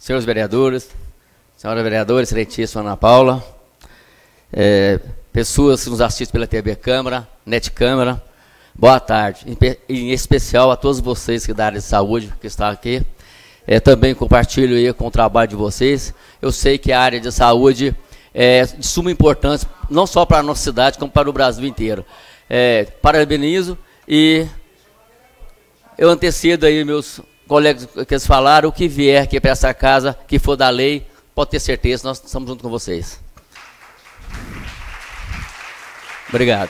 senhores vereadores, senhora vereadora, excelentíssima Ana Paula, pessoas que nos assistem pela TV Câmara, Net Câmara, boa tarde. Em especial a todos vocês que da área de saúde que estão aqui. Também compartilho aí com o trabalho de vocês. Eu sei que a área de saúde é de suma importância, não só para a nossa cidade, como para o Brasil inteiro. Parabenizo e eu antecedo aí meus colegas que eles falaram, o que vier aqui para essa casa, que for da lei, pode ter certeza, nós estamos junto com vocês. Obrigado.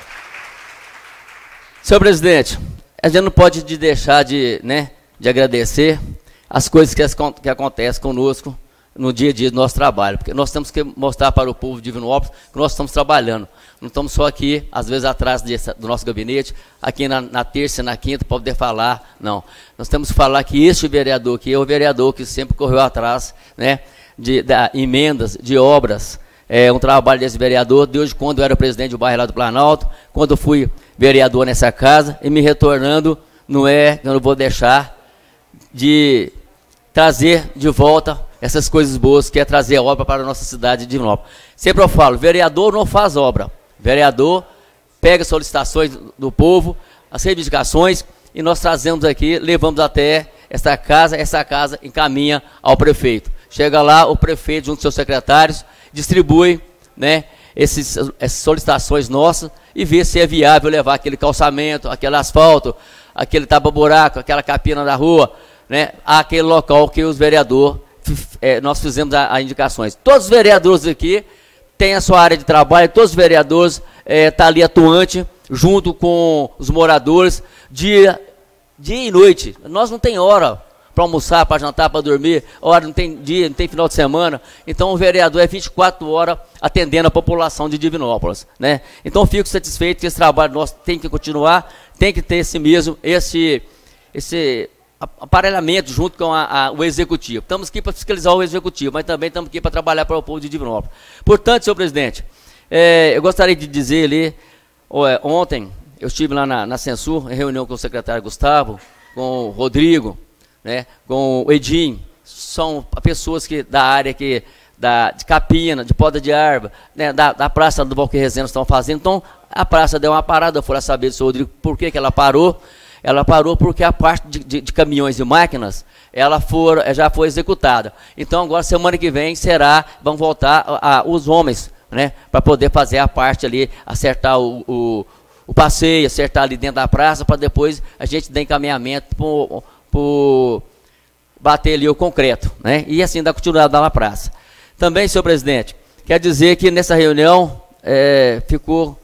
Senhor presidente, a gente não pode deixar de agradecer as coisas que acontecem conosco no dia a dia do nosso trabalho, porque nós temos que mostrar para o povo de Divinópolis que nós estamos trabalhando. Não estamos só aqui, às vezes atrás do nosso gabinete, aqui na terça e na quinta, para poder falar, não. Nós temos que falar que este vereador aqui é o vereador que sempre correu atrás, de emendas, de obras. É um trabalho desse vereador, desde quando eu era presidente do bairro lá do Planalto, quando eu fui vereador nessa casa, e me retornando, eu não vou deixar de trazer de volta essas coisas boas, que é trazer obra para a nossa cidade de Divinópolis. Sempre eu falo, vereador não faz obra, vereador pega solicitações do povo, as reivindicações, e nós trazemos aqui, levamos até essa casa encaminha ao prefeito. Chega lá, o prefeito, junto com seus secretários, distribui essas solicitações nossas e vê se é viável levar aquele calçamento, aquele asfalto, aquele tapa-buraco, aquela capina da rua, àquele local que os vereadores, nós fizemos as indicações. Todos os vereadores aqui têm a sua área de trabalho, todos os vereadores estão ali atuante, junto com os moradores, dia e noite. Nós não tem hora para almoçar, para jantar, para dormir, hora não tem dia, não tem final de semana. Então o vereador é 24 horas atendendo a população de Divinópolis. Então eu fico satisfeito que esse trabalho nosso tem que continuar, tem que ter esse aparelhamento junto com o executivo. Estamos aqui para fiscalizar o executivo, mas também estamos aqui para trabalhar para o povo de Divinópolis. Portanto, senhor presidente, eu gostaria de dizer ali, ontem eu estive lá na Censur, em reunião com o secretário Gustavo, com o Rodrigo, com o Edim, são pessoas da área de capina, de poda de árvore, da praça do Valqueir Rezende estão fazendo. Então, a praça deu uma parada, eu fui saber do senhor Rodrigo por que ela parou. Ela parou porque a parte de caminhões e máquinas, já foi executada. Então, agora, semana que vem, vão voltar os homens, para poder fazer a parte ali, acertar o passeio, acertar ali dentro da praça, para depois a gente dar encaminhamento por bater ali o concreto, e assim dar continuidade na praça. Também, senhor presidente, quer dizer que nessa reunião ficou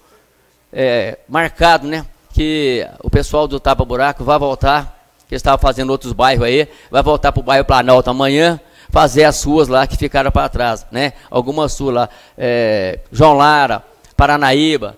marcado, que o pessoal do Tapa Buraco vai voltar, que estava fazendo outros bairros aí, vai voltar para o bairro Planalto amanhã, fazer as ruas lá que ficaram para trás, algumas ruas lá, João Lara, Paranaíba,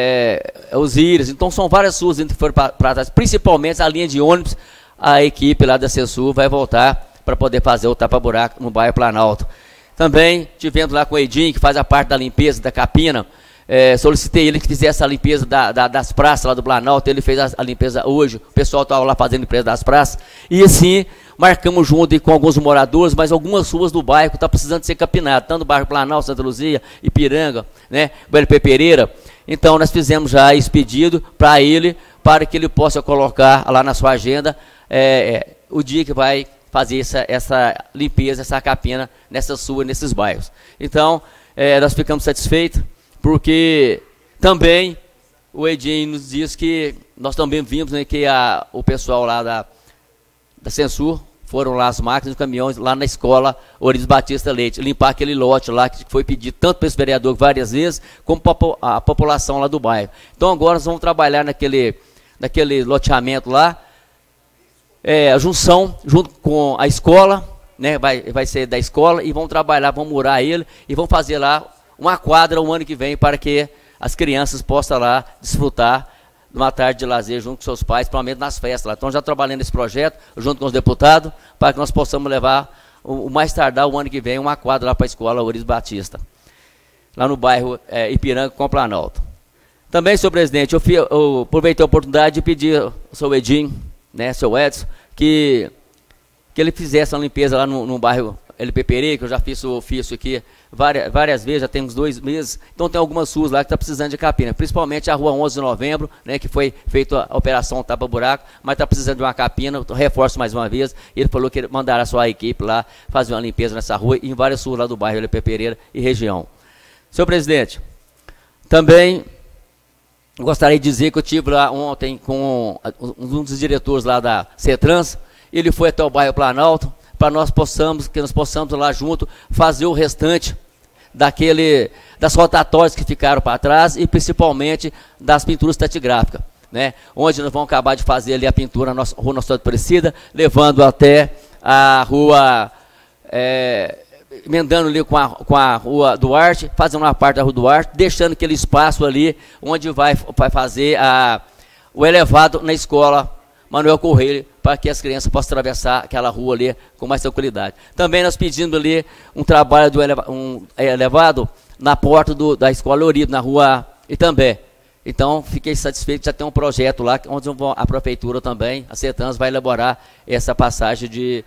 Osíris, então são várias ruas que foram para trás, principalmente a linha de ônibus. A equipe lá da Censur vai voltar para poder fazer o tapa-buraco no bairro Planalto. Também tivemos lá com o Edim, que faz a parte da limpeza da capina, solicitei ele que fizesse a limpeza das praças lá do Planalto, ele fez a limpeza hoje, o pessoal estava lá fazendo a limpeza das praças, e assim, marcamos junto com alguns moradores, mas algumas ruas do bairro estão precisando ser capinadas, tanto o bairro Planalto, Santa Luzia, Ipiranga, o LP Pereira. Então, nós fizemos já esse pedido para ele, para que ele possa colocar lá na sua agenda o dia que vai fazer essa limpeza, essa capina nessas ruas, nesses bairros. Então, nós ficamos satisfeitos, porque também o Edim nos diz que nós também vimos que o pessoal lá da Censur, foram lá as máquinas e caminhões lá na escola Orides Batista Leite, limpar aquele lote lá que foi pedido tanto para esse vereador várias vezes, como para a população lá do bairro. Então agora nós vamos trabalhar naquele loteamento lá, a junção junto com a escola, vai ser da escola, e vão trabalhar, vão murar ele, e vão fazer lá uma quadra o ano que vem, para que as crianças possam lá desfrutar de uma tarde de lazer junto com seus pais, provavelmente nas festas lá. Então já trabalhando nesse projeto, junto com os deputados, para que nós possamos levar, o mais tardar o ano que vem, uma quadra lá para a escola Orides Batista, lá no bairro Ipiranga com Planalto. Também, senhor presidente, eu aproveitei a oportunidade de pedir ao senhor Edim, seu Edson, que ele fizesse uma limpeza lá no bairro LP Pereira, que eu já fiz o ofício aqui várias vezes, já tem uns 2 meses. Então tem algumas ruas lá que estão precisando de capina, principalmente a rua 11 de novembro, né, que foi feita a operação tapa-buraco, mas está precisando de uma capina. Eu reforço mais uma vez, ele falou que ele mandará a sua equipe lá fazer uma limpeza nessa rua e em várias ruas lá do bairro LP Pereira e região. Senhor presidente, também gostaria de dizer que eu estive lá ontem com um dos diretores lá da CETRANS. Ele foi até o bairro Planalto para nós possamos lá junto fazer o restante das rotatórias que ficaram para trás e principalmente das pinturas taquigráficas, né? Onde nós vamos acabar de fazer ali a pintura na rua Nossa Senhora Aparecida, levando até a rua, emendando ali com a rua Duarte, fazendo uma parte da rua Duarte, deixando aquele espaço ali onde vai fazer o elevado na escola Manuel Correia, para que as crianças possam atravessar aquela rua ali com mais tranquilidade. Também nós pedimos ali um trabalho do elevado na porta da escola Eurido, na rua Itambé. Então, fiquei satisfeito, já tem um projeto lá, onde a prefeitura também, a CETRANS, vai elaborar essa passagem de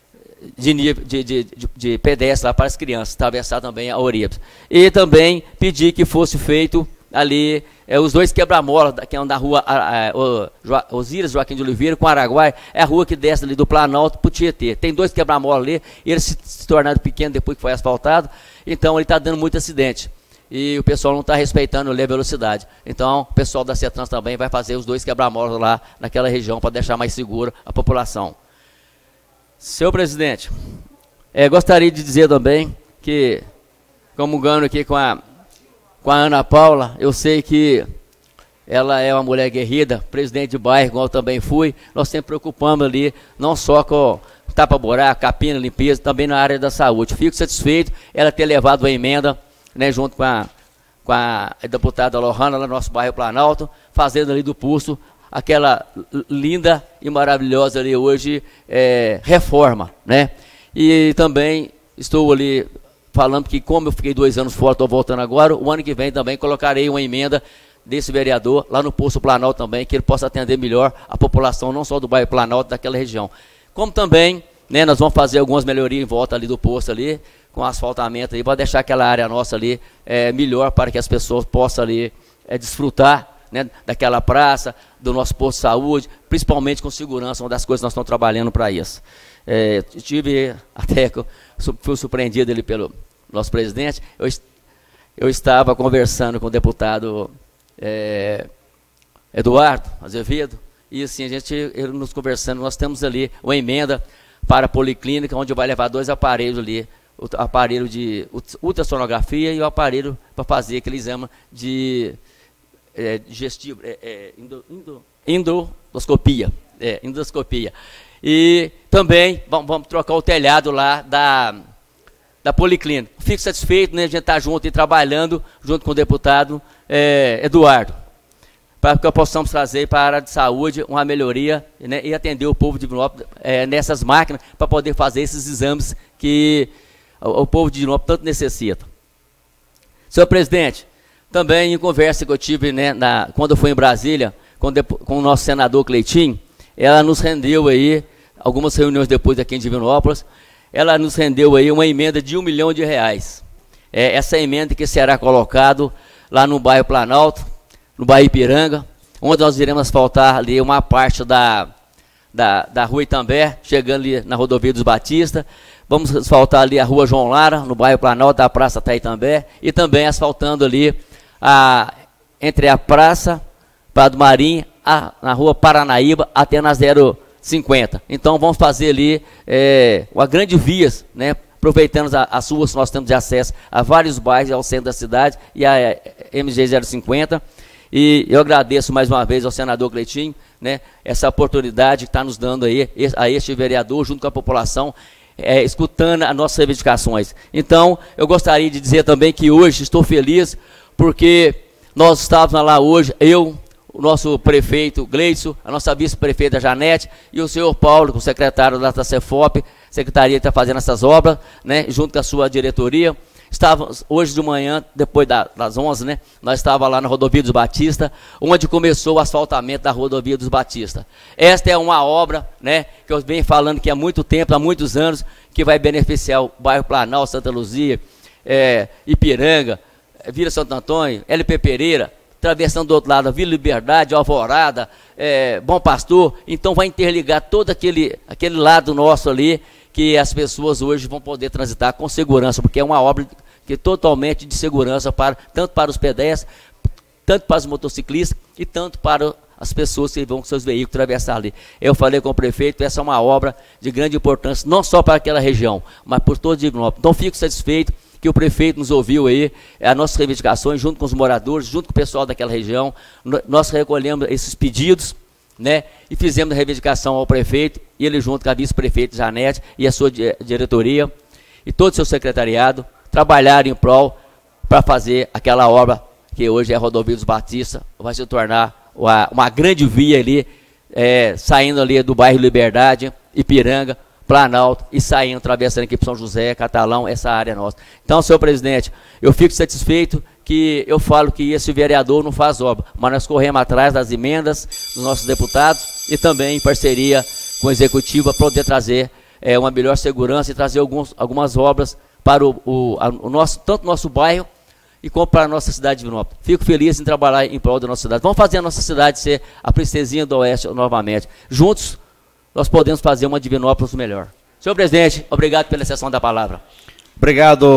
pedestre lá para as crianças, atravessar também a Eurido. E também pedi que fosse feito ali os 2 quebra-molas, que é da rua Osíris Joaquim de Oliveira com Araguai, é a rua que desce ali do Planalto para o Tietê. Tem 2 quebra-molas ali, eles se tornaram pequenos depois que foi asfaltado, então ele está dando muito acidente. E o pessoal não está respeitando a velocidade. Então, o pessoal da CETRANS também vai fazer os 2 quebra-molas lá naquela região para deixar mais segura a população. Senhor presidente, gostaria de dizer também que, comungando aqui com a Ana Paula, eu sei que ela é uma mulher guerrida, presidente de bairro, igual eu também fui. Nós sempre preocupamos ali, não só com tapa-buraco, capina, limpeza, também na área da saúde. Fico satisfeito ela ter levado a emenda, né, junto com a deputada Lohana, lá no nosso bairro Planalto, fazendo ali do Pulso aquela linda e maravilhosa ali hoje reforma, né? E também estou ali falando que, como eu fiquei 2 anos fora, estou voltando agora, o ano que vem também colocarei uma emenda desse vereador lá no Poço Planalto também, que ele possa atender melhor a população, não só do bairro Planalto, daquela região. Como também, né, nós vamos fazer algumas melhorias em volta ali do poço ali, com asfaltamento aí, para deixar aquela área nossa ali melhor, para que as pessoas possam ali desfrutar, né, daquela praça, do nosso posto de saúde, principalmente com segurança, uma das coisas que nós estamos trabalhando para isso. Tive até, fui surpreendido ali pelo nosso presidente, eu estava conversando com o deputado Eduardo Azevedo, e assim, ele nos conversando, nós temos ali uma emenda para a policlínica, onde vai levar 2 aparelhos ali, o aparelho de ultrassonografia e o aparelho para fazer aquele exame de digestivo, endoscopia. Endoscopia. E também vamos trocar o telhado lá da policlínica. Fico satisfeito, né, a gente estar junto e trabalhando junto com o deputado Eduardo, para que possamos trazer para a área de saúde uma melhoria, né, e atender o povo de Divinópolis nessas máquinas, para poder fazer esses exames que o povo de Divinópolis tanto necessita. Senhor presidente, também em conversa que eu tive, né, quando eu fui em Brasília, com o nosso senador Cleitinho, ela nos rendeu aí, algumas reuniões depois aqui em Divinópolis, ela nos rendeu aí uma emenda de R$1 milhão. Essa emenda que será colocado lá no bairro Planalto, no bairro Ipiranga, onde nós iremos asfaltar ali uma parte da rua Itambé, chegando ali na rodovia dos Batista. Vamos asfaltar ali a rua João Lara, no bairro Planalto, da Praça Itambé, e também asfaltando ali entre a Praça Prado Marim, na rua Paranaíba, até na 050. Então vamos fazer ali uma grande via, né, aproveitando as ruas que nós temos de acesso a vários bairros, ao centro da cidade, e a MG 050. E eu agradeço mais uma vez ao senador Cleitinho, né, essa oportunidade que está nos dando aí, a este vereador, junto com a população, escutando as nossas reivindicações. Então, eu gostaria de dizer também que hoje estou feliz, porque nós estávamos lá hoje, o nosso prefeito Gleison, a nossa vice-prefeita Janete e o senhor Paulo, o secretário da CEFOP, secretaria que está fazendo essas obras, né, junto com a sua diretoria. Estávamos hoje de manhã, depois das 11, né, nós estávamos lá na rodovia dos Batista, onde começou o asfaltamento da rodovia dos Batista. Esta é uma obra, né, que eu venho falando que há muito tempo, há muitos anos, que vai beneficiar o bairro Planalto, Santa Luzia, Ipiranga, Vila Santo Antônio, LP Pereira, atravessando do outro lado a Vila Liberdade, Alvorada, Bom Pastor. Então vai interligar todo aquele lado nosso ali, que as pessoas hoje vão poder transitar com segurança, porque é uma obra que é totalmente de segurança, tanto para os pedestres, tanto para os motociclistas e tanto para as pessoas que vão com seus veículos atravessar ali. Eu falei com o prefeito, essa é uma obra de grande importância, não só para aquela região, mas por todo Divinópolis. Então fico satisfeito que o prefeito nos ouviu aí, as nossas reivindicações, junto com os moradores, junto com o pessoal daquela região. Nós recolhemos esses pedidos, né, e fizemos a reivindicação ao prefeito, e ele junto com a vice-prefeita Janete e a sua diretoria, e todo o seu secretariado, trabalharam em prol para fazer aquela obra que hoje é a Rodovia dos Batistas, vai se tornar uma grande via ali, saindo ali do bairro Liberdade, Ipiranga, Planalto, e saindo, atravessando aqui para São José, Catalão, essa área nossa. Então, senhor presidente, eu fico satisfeito que eu falo que esse vereador não faz obra, mas nós corremos atrás das emendas dos nossos deputados e também em parceria com o executivo para poder trazer uma melhor segurança e trazer algumas obras para tanto o nosso bairro e como para a nossa cidade de Divinópolis. Fico feliz em trabalhar em prol da nossa cidade. Vamos fazer a nossa cidade ser a princesinha do Oeste novamente. Juntos, nós podemos fazer uma Divinópolis melhor. Senhor presidente, obrigado pela cessão da palavra. Obrigado.